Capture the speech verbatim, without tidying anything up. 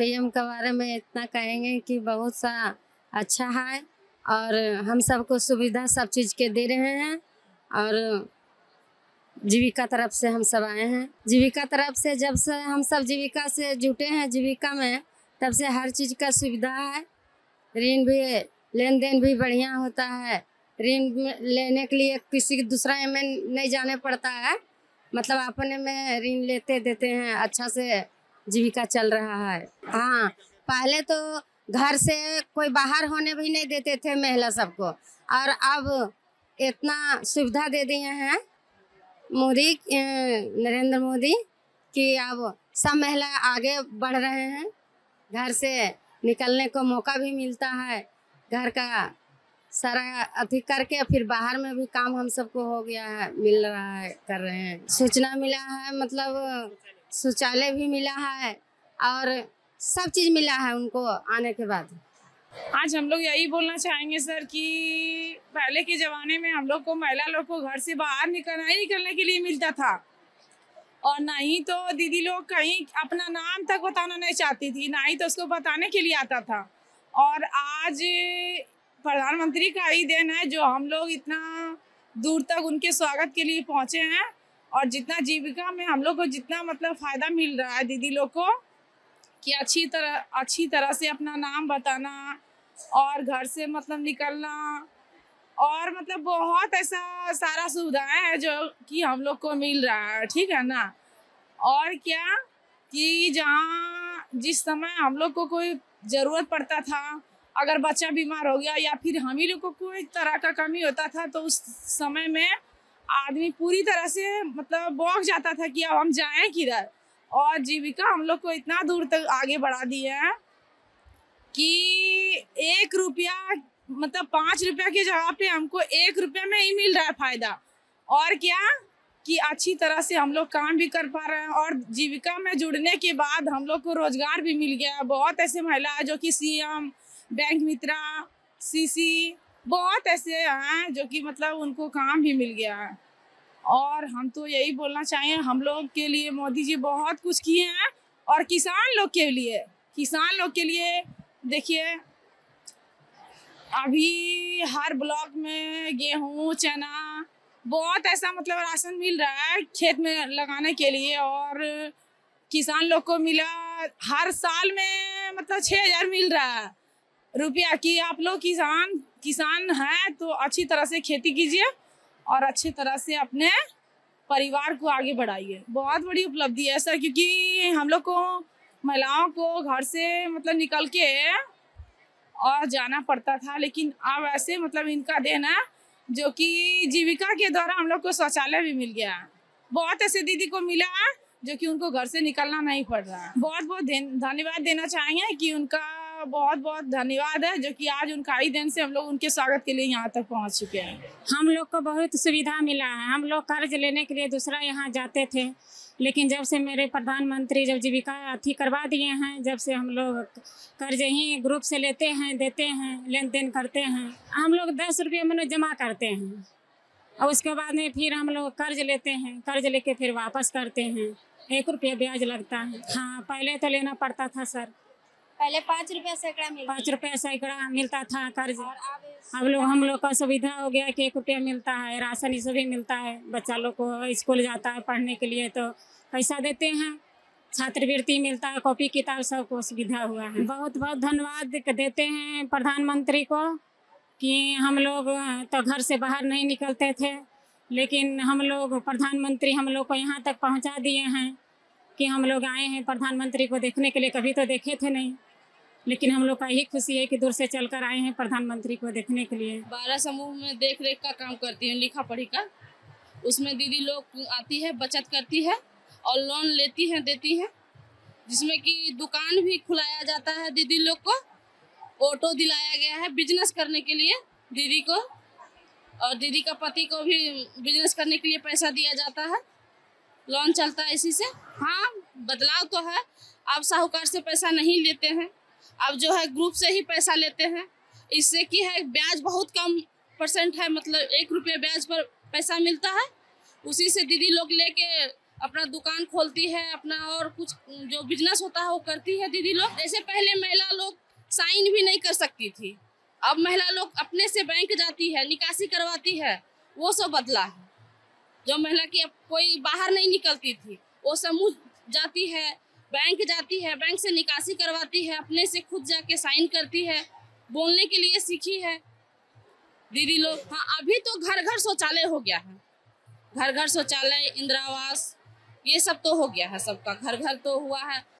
PM के बारे में इतना कहेंगे कि बहुत सा अच्छा है और हम सबको सुविधा सब चीज़ के दे रहे हैं। और जीविका तरफ से हम सब आए हैं। जीविका तरफ से जब से हम सब जीविका से जुटे हैं जीविका में, तब से हर चीज़ का सुविधा है। ऋण भी लेन देन भी बढ़िया होता है। ऋण लेने के लिए किसी दूसरा में नहीं जाने पड़ता है, मतलब अपने में ऋण लेते देते हैं। अच्छा से जीविका चल रहा है। हाँ, पहले तो घर से कोई बाहर होने भी नहीं देते थे महिला सबको, और अब इतना सुविधा दे दिए हैं मोदी, नरेंद्र मोदी, कि अब सब महिला आगे बढ़ रहे हैं। घर से निकलने को मौका भी मिलता है, घर का सारा अथी करके फिर बाहर में भी काम हम सबको हो गया है, मिल रहा है, कर रहे हैं। सूचना मिला है, मतलब शौचालय भी मिला है और सब चीज़ मिला है उनको आने के बाद। आज हम लोग यही बोलना चाहेंगे सर कि पहले के ज़माने में हम लोग को, महिला लोग को घर से बाहर निकलना ही निकलने के लिए मिलता था, और ना ही तो दीदी लोग कहीं अपना नाम तक बताना नहीं चाहती थी, ना ही तो उसको बताने के लिए आता था। और आज प्रधानमंत्री का ही देन है जो हम लोग इतना दूर तक उनके स्वागत के लिए पहुँचे हैं। और जितना जीविका में हम लोग को जितना मतलब फ़ायदा मिल रहा है दीदी लोग को, कि अच्छी तरह अच्छी तरह से अपना नाम बताना और घर से मतलब निकलना, और मतलब बहुत ऐसा सारा सुविधाएं हैं जो कि हम लोग को मिल रहा है, ठीक है ना। और क्या कि जहाँ जिस समय हम लोग को कोई ज़रूरत पड़ता था, अगर बच्चा बीमार हो गया या फिर हम ही लोग को कोई तरह का कमी होता था, तो उस समय में आदमी पूरी तरह से मतलब बौख जाता था कि अब हम जाएं किधर। और जीविका हम लोग को इतना दूर तक आगे बढ़ा दिया है कि एक रुपया मतलब पाँच रुपया की जगह पे हमको एक रुपया में ही मिल रहा है फ़ायदा। और क्या कि अच्छी तरह से हम लोग काम भी कर पा रहे हैं। और जीविका में जुड़ने के बाद हम लोग को रोज़गार भी मिल गया। बहुत ऐसे महिला हैं जो कि सीएम, बैंक मित्रा, सीसी, बहुत ऐसे हैं जो कि मतलब उनको काम भी मिल गया है। और हम तो यही बोलना चाहें, हम लोग के लिए मोदी जी बहुत कुछ किए हैं। और किसान लोग के लिए किसान लोग के लिए देखिए, अभी हर ब्लॉक में गेहूँ, चना, बहुत ऐसा मतलब राशन मिल रहा है खेत में लगाने के लिए। और किसान लोग को मिला हर साल में मतलब छः हज़ार मिल रहा है रुपया, कि आप लोग किसान किसान हैं तो अच्छी तरह से खेती कीजिए और अच्छी तरह से अपने परिवार को आगे बढ़ाइए। बहुत बड़ी उपलब्धि है सर, क्योंकि हम लोग को महिलाओं को घर से मतलब निकल के और जाना पड़ता था, लेकिन अब ऐसे मतलब इनका देन है जो कि जीविका के द्वारा हम लोग को शौचालय भी मिल गया है। बहुत ऐसे दीदी को मिला है जो कि उनको घर से निकलना नहीं पड़ रहा है। बहुत बहुत धन्यवाद देना चाहेंगे कि उनका बहुत बहुत धन्यवाद है जो कि आज उनका ही देन से हम लोग उनके स्वागत के लिए यहाँ तक पहुँच चुके हैं। हम लोग को बहुत सुविधा मिला है। हम लोग कर्ज लेने के लिए दूसरा यहाँ जाते थे, लेकिन जब से मेरे प्रधानमंत्री जब जीविका अथी करवा दिए हैं, जब से हम लोग कर्ज ही ग्रुप से लेते हैं, देते हैं, लेन देन करते हैं। हम लोग दस रुपये में जमा करते हैं और उसके बाद में फिर हम लोग कर्ज लेते हैं, कर्ज लेके फिर वापस करते हैं। एक रुपया ब्याज लगता है। हाँ, पहले तो लेना पड़ता था सर, पहले पाँच रुपया सैकड़ा मिलता पाँच रुपया सैकड़ा मिलता था कर्ज। अब लोग हम लोग का सुविधा हो गया कि एक रुपया मिलता है, राशन ये भी मिलता है। बच्चा लोग को स्कूल जाता है पढ़ने के लिए तो पैसा देते हैं, छात्रवृत्ति मिलता है, कॉपी किताब सब को सुविधा हुआ है। बहुत बहुत धन्यवाद देते हैं प्रधानमंत्री को कि हम लोग तो घर से बाहर नहीं निकलते थे, लेकिन हम लोग प्रधानमंत्री हम लोग को यहाँ तक पहुँचा दिए हैं कि हम लोग आए हैं प्रधानमंत्री को देखने के लिए। कभी तो देखे थे नहीं, लेकिन हम लोग का यही खुशी है कि दूर से चलकर आए हैं प्रधानमंत्री को देखने के लिए। बारह समूह में देख रेख का काम करती हूँ, लिखा पढ़ी का। उसमें दीदी लोग आती है, बचत करती है और लोन लेती हैं, देती हैं, जिसमें कि दुकान भी खुलाया जाता है दीदी लोग को। ऑटो दिलाया गया है बिजनेस करने के लिए दीदी को, और दीदी का पति को भी बिजनेस करने के लिए पैसा दिया जाता है, लोन चलता है इसी से। हाँ, बदलाव तो है, अब साहूकार से पैसा नहीं लेते हैं, अब जो है ग्रुप से ही पैसा लेते हैं। इससे की है ब्याज बहुत कम परसेंट है, मतलब एक रुपये ब्याज पर पैसा मिलता है। उसी से दीदी लोग लेके अपना दुकान खोलती है, अपना और कुछ जो बिजनेस होता है वो करती है दीदी लोग। जैसे पहले महिला लोग साइन भी नहीं कर सकती थी, अब महिला लोग अपने से बैंक जाती है, निकासी करवाती है, वो सब बदला है। जो महिला की अब कोई बाहर नहीं निकलती थी, वो समूह जाती है, बैंक जाती है, बैंक से निकासी करवाती है, अपने से खुद जाके साइन करती है, बोलने के लिए सीखी है दीदी लोग। हाँ, अभी तो घर घर शौचालय हो गया है, घर घर शौचालय, इंदिरा आवास, ये सब तो हो गया है, सबका घर घर तो हुआ है।